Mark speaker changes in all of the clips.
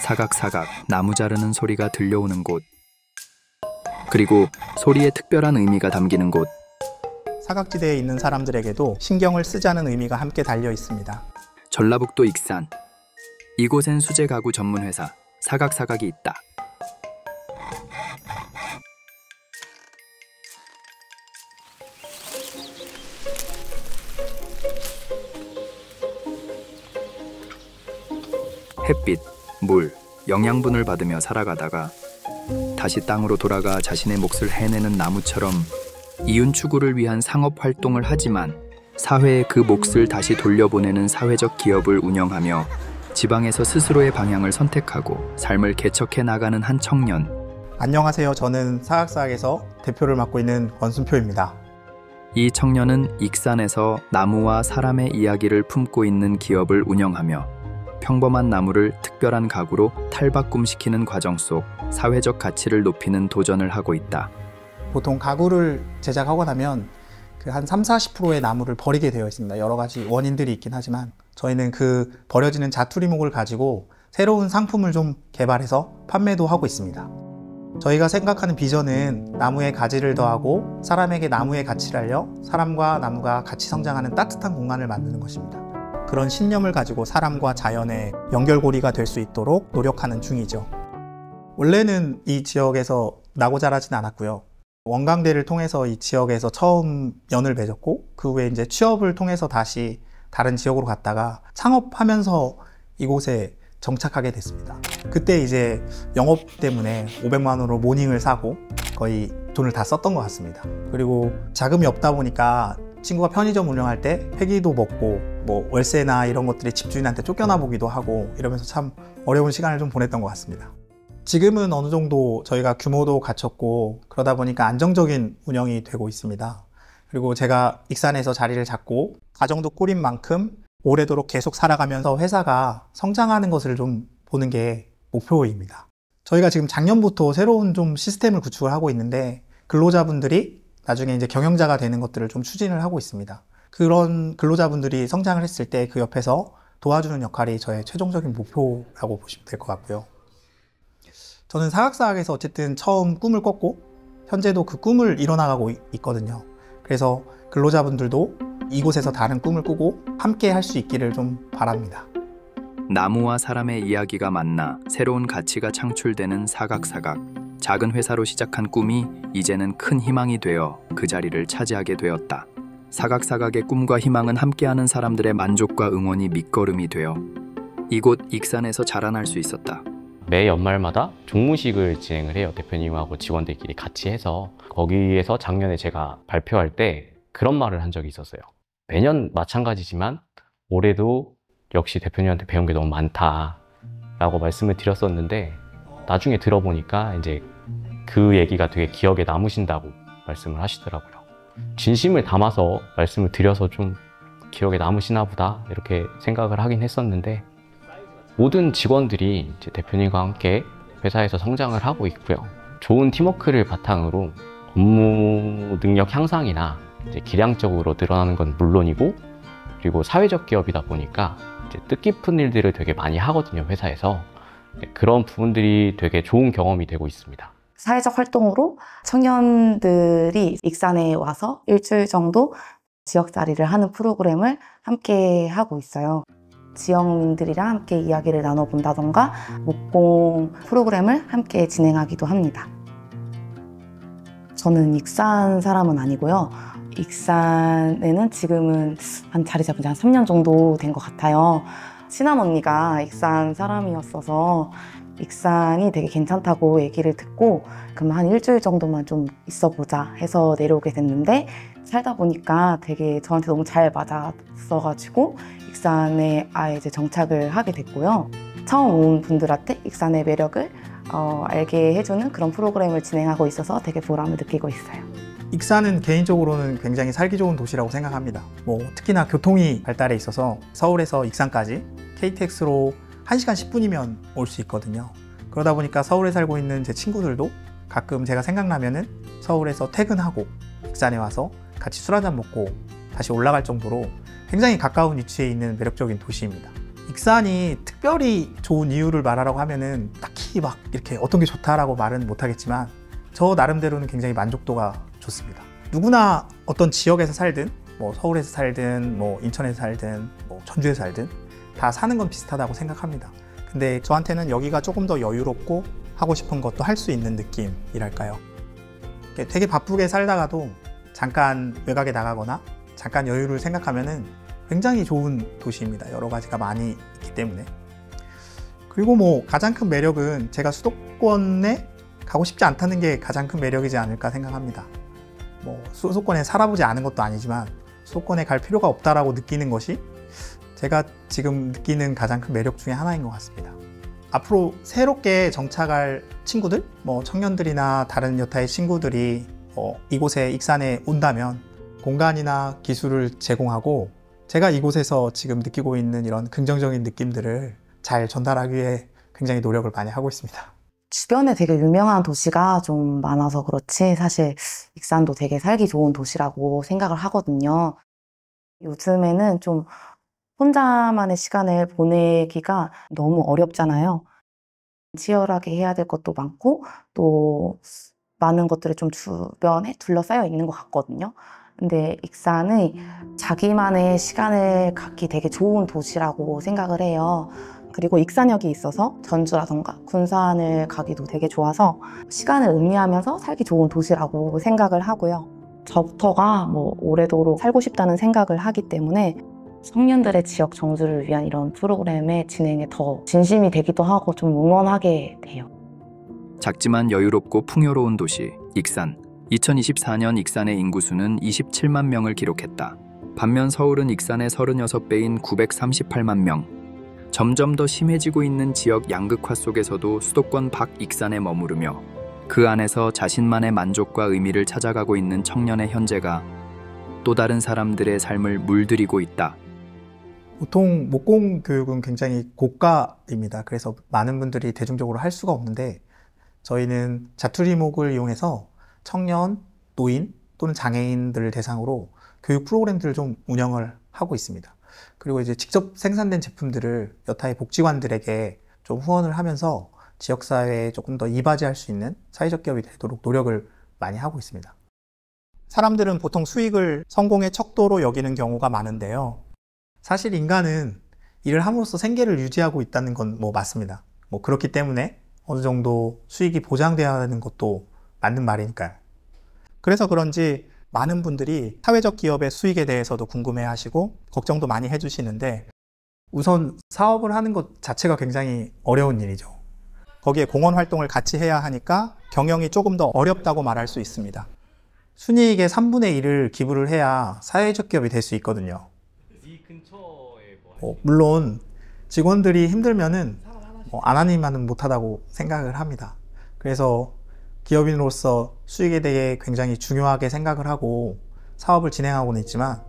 Speaker 1: 사각사각 나무 자르는 소리가 들려오는 곳, 그리고 소리에 특별한 의미가 담기는 곳.
Speaker 2: 사각지대에 있는 사람들에게도 신경을 쓰자는 의미가 함께 달려 있습니다.
Speaker 1: 전라북도 익산. 이곳엔 수제 가구 전문 회사 사각사각이 있다. 햇빛, 물, 영양분을 받으며 살아가다가 다시 땅으로 돌아가 자신의 몫을 해내는 나무처럼 이윤 추구를 위한 상업 활동을 하지만 사회에 그 몫을 다시 돌려보내는 사회적 기업을 운영하며 지방에서 스스로의 방향을 선택하고 삶을 개척해 나가는 한 청년.
Speaker 2: 안녕하세요. 저는 사각사각에서 대표를 맡고 있는 권순표입니다.
Speaker 1: 이 청년은 익산에서 나무와 사람의 이야기를 품고 있는 기업을 운영하며 평범한 나무를 특별한 가구로 탈바꿈시키는 과정 속 사회적 가치를 높이는 도전을 하고 있다.
Speaker 2: 보통 가구를 제작하고 나면 그 한 30-40%의 나무를 버리게 되어 있습니다. 여러 가지 원인들이 있긴 하지만 저희는 그 버려지는 자투리목을 가지고 새로운 상품을 좀 개발해서 판매도 하고 있습니다. 저희가 생각하는 비전은 나무에 가지를 더하고 사람에게 나무의 가치를 알려 사람과 나무가 같이 성장하는 따뜻한 공간을 만드는 것입니다. 그런 신념을 가지고 사람과 자연의 연결고리가 될 수 있도록 노력하는 중이죠. 원래는 이 지역에서 나고 자라진 않았고요. 원광대를 통해서 이 지역에서 처음 연을 맺었고 그 후에 이제 취업을 통해서 다시 다른 지역으로 갔다가 창업하면서 이곳에 정착하게 됐습니다. 그때 이제 영업 때문에 500만 원으로 모닝을 사고 거의 돈을 다 썼던 것 같습니다. 그리고 자금이 없다 보니까 친구가 편의점 운영할 때 회기도 먹고 뭐 월세나 이런 것들이 집주인한테 쫓겨나 보기도 하고 이러면서 참 어려운 시간을 좀 보냈던 것 같습니다. 지금은 어느 정도 저희가 규모도 갖췄고 그러다 보니까 안정적인 운영이 되고 있습니다. 그리고 제가 익산에서 자리를 잡고 가정도 꾸린 만큼 오래도록 계속 살아가면서 회사가 성장하는 것을 좀 보는 게 목표입니다. 저희가 지금 작년부터 새로운 좀 시스템을 구축을 하고 있는데 근로자분들이 나중에 이제 경영자가 되는 것들을 좀 추진을 하고 있습니다. 그런 근로자분들이 성장을 했을 때 그 옆에서 도와주는 역할이 저의 최종적인 목표라고 보시면 될 것 같고요. 저는 사각사각에서 어쨌든 처음 꿈을 꿨고 현재도 그 꿈을 이뤄나가고 있거든요. 그래서 근로자분들도 이곳에서 다른 꿈을 꾸고 함께 할 수 있기를 좀 바랍니다.
Speaker 1: 나무와 사람의 이야기가 만나 새로운 가치가 창출되는 사각사각. 작은 회사로 시작한 꿈이 이제는 큰 희망이 되어 그 자리를 차지하게 되었다. 사각사각의 꿈과 희망은 함께하는 사람들의 만족과 응원이 밑거름이 되어 이곳 익산에서 자라날 수 있었다.
Speaker 3: 매 연말마다 종무식을 진행을 해요. 대표님하고 직원들끼리 같이 해서. 거기에서 작년에 제가 발표할 때 그런 말을 한 적이 있었어요. 매년 마찬가지지만 올해도 역시 대표님한테 배운 게 너무 많다 라고 말씀을 드렸었는데 나중에 들어보니까 이제 그 얘기가 되게 기억에 남으신다고 말씀을 하시더라고요. 진심을 담아서 말씀을 드려서 좀 기억에 남으시나 보다 이렇게 생각을 하긴 했었는데 모든 직원들이 이제 대표님과 함께 회사에서 성장을 하고 있고요. 좋은 팀워크를 바탕으로 업무 능력 향상이나 이제 기량적으로 늘어나는 건 물론이고 그리고 사회적 기업이다 보니까 이제 뜻깊은 일들을 되게 많이 하거든요, 회사에서. 그런 부분들이 되게 좋은 경험이 되고 있습니다.
Speaker 4: 사회적 활동으로 청년들이 익산에 와서 일주일 정도 지역자리를 하는 프로그램을 함께 하고 있어요. 지역민들이랑 함께 이야기를 나눠본다던가 목공 프로그램을 함께 진행하기도 합니다. 저는 익산 사람은 아니고요. 익산에는 지금은 한 자리 잡은 지 한 3년 정도 된 것 같아요. 친한 언니가 익산 사람이었어서 익산이 되게 괜찮다고 얘기를 듣고 그럼 한 일주일 정도만 좀 있어보자 해서 내려오게 됐는데 살다 보니까 되게 저한테 너무 잘 맞았어가지고 익산에 아예 이제 정착을 하게 됐고요. 처음 온 분들한테 익산의 매력을 알게 해주는 그런 프로그램을 진행하고 있어서 되게 보람을 느끼고 있어요.
Speaker 2: 익산은 개인적으로는 굉장히 살기 좋은 도시라고 생각합니다. 특히나 교통이 발달해 있어서 서울에서 익산까지 KTX로 1시간 10분이면 올 수 있거든요. 그러다 보니까 서울에 살고 있는 제 친구들도 가끔 제가 생각나면은 서울에서 퇴근하고 익산에 와서 같이 술 한잔 먹고 다시 올라갈 정도로 굉장히 가까운 위치에 있는 매력적인 도시입니다. 익산이 특별히 좋은 이유를 말하라고 하면은 딱히 막 이렇게 어떤 게 좋다라고 말은 못하겠지만 저 나름대로는 굉장히 만족도가 좋습니다. 누구나 어떤 지역에서 살든 뭐 서울에서 살든 뭐 인천에서 살든 뭐 전주에서 살든 다 사는 건 비슷하다고 생각합니다. 근데 저한테는 여기가 조금 더 여유롭고 하고 싶은 것도 할 수 있는 느낌이랄까요. 되게 바쁘게 살다가도 잠깐 외곽에 나가거나 잠깐 여유를 생각하면은 굉장히 좋은 도시입니다. 여러 가지가 많이 있기 때문에. 그리고 뭐 가장 큰 매력은 제가 수도권에 가고 싶지 않다는 게 가장 큰 매력이지 않을까 생각합니다. 뭐 수도권에 살아보지 않은 것도 아니지만 수도권에 갈 필요가 없다라고 느끼는 것이 제가 지금 느끼는 가장 큰 매력 중에 하나인 것 같습니다. 앞으로 새롭게 정착할 친구들, 뭐 청년들이나 다른 여타의 친구들이 이곳에 익산에 온다면 공간이나 기술을 제공하고 제가 이곳에서 지금 느끼고 있는 이런 긍정적인 느낌들을 잘 전달하기 위해 굉장히 노력을 많이 하고 있습니다.
Speaker 4: 주변에 되게 유명한 도시가 좀 많아서 그렇지 사실 익산도 되게 살기 좋은 도시라고 생각을 하거든요. 요즘에는 좀 혼자만의 시간을 보내기가 너무 어렵잖아요. 치열하게 해야 될 것도 많고 또 많은 것들이 좀 주변에 둘러싸여 있는 것 같거든요. 근데 익산은 자기만의 시간을 갖기 되게 좋은 도시라고 생각을 해요. 그리고 익산역이 있어서 전주라던가 군산을 가기도 되게 좋아서 시간을 의미하면서 살기 좋은 도시라고 생각을 하고요. 저부터가 뭐 오래도록 살고 싶다는 생각을 하기 때문에 청년들의 지역 정주를 위한 이런 프로그램의 진행에 더 진심이 되기도 하고 좀 응원하게 돼요.
Speaker 1: 작지만 여유롭고 풍요로운 도시 익산. 2024년 익산의 인구수는 27만 명을 기록했다. 반면 서울은 익산의 36배인 938만 명. 점점 더 심해지고 있는 지역 양극화 속에서도 수도권 밖 익산에 머무르며 그 안에서 자신만의 만족과 의미를 찾아가고 있는 청년의 현재가 또 다른 사람들의 삶을 물들이고 있다.
Speaker 2: 보통 목공 교육은 굉장히 고가입니다. 그래서 많은 분들이 대중적으로 할 수가 없는데 저희는 자투리목을 이용해서 청년, 노인 또는 장애인들을 대상으로 교육 프로그램들을 좀 운영을 하고 있습니다. 그리고 이제 직접 생산된 제품들을 여타의 복지관들에게 좀 후원을 하면서 지역사회에 조금 더 이바지할 수 있는 사회적 기업이 되도록 노력을 많이 하고 있습니다. 사람들은 보통 수익을 성공의 척도로 여기는 경우가 많은데요. 사실 인간은 일을 함으로써 생계를 유지하고 있다는 건 뭐 맞습니다. 뭐 그렇기 때문에 어느 정도 수익이 보장되어야 하는 것도 맞는 말이니까요. 그래서 그런지 많은 분들이 사회적 기업의 수익에 대해서도 궁금해 하시고 걱정도 많이 해주시는데 우선 사업을 하는 것 자체가 굉장히 어려운 일이죠. 거기에 공헌 활동을 같이 해야 하니까 경영이 조금 더 어렵다고 말할 수 있습니다. 순이익의 3분의 1을 기부를 해야 사회적 기업이 될 수 있거든요. 물론 직원들이 힘들면은 안 하니만은 못하다고 생각을 합니다. 그래서 기업인으로서 수익에 대해 굉장히 중요하게 생각을 하고 사업을 진행하고는 있지만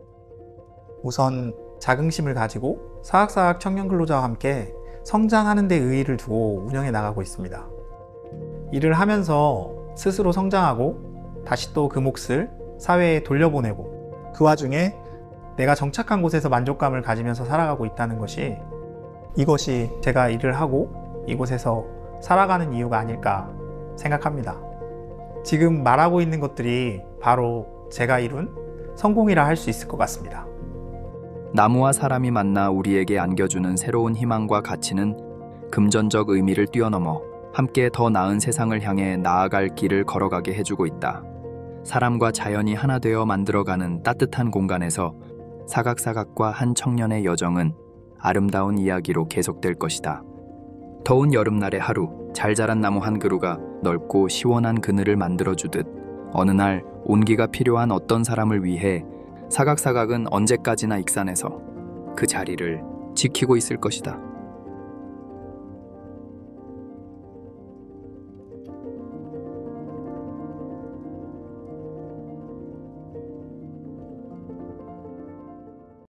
Speaker 2: 우선 자긍심을 가지고 사학사학 청년 근로자와 함께 성장하는 데 의의를 두고 운영해 나가고 있습니다. 일을 하면서 스스로 성장하고 다시 또 그 몫을 사회에 돌려보내고 그 와중에 내가 정착한 곳에서 만족감을 가지면서 살아가고 있다는 것이 이것이 제가 일을 하고 이곳에서 살아가는 이유가 아닐까 생각합니다. 지금 말하고 있는 것들이 바로 제가 이룬 성공이라 할 수 있을 것 같습니다.
Speaker 1: 나무와 사람이 만나 우리에게 안겨주는 새로운 희망과 가치는 금전적 의미를 뛰어넘어 함께 더 나은 세상을 향해 나아갈 길을 걸어가게 해주고 있다. 사람과 자연이 하나 되어 만들어가는 따뜻한 공간에서 사각사각과 한 청년의 여정은 아름다운 이야기로 계속될 것이다. 더운 여름날의 하루, 잘 자란 나무 한 그루가 넓고 시원한 그늘을 만들어주듯 어느 날 온기가 필요한 어떤 사람을 위해 사각사각은 언제까지나 익산에서 그 자리를 지키고 있을 것이다.